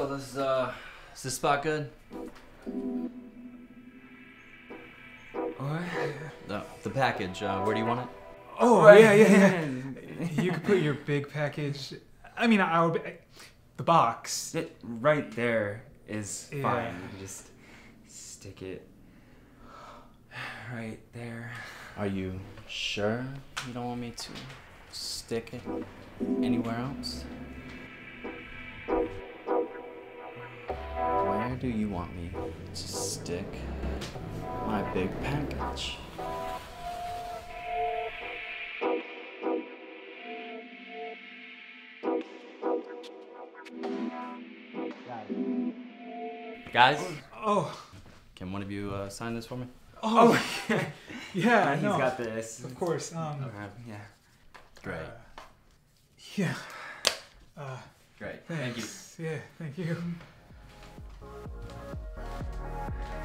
So is this spot good? What? The package. Where do you want it? Oh, Right. yeah. You could put your big package. I mean, I would. The box. It, right there is Yeah. fine. You can just stick it right there. Are you sure you don't want me to stick it anywhere else? Where do you want me to stick my big package? Guys, Oh. can one of you sign this for me? Oh. Yeah. He's No. got this. Of course. Yeah. Great. Yeah. Great. Thank you. Thanks. Yeah. Thank you.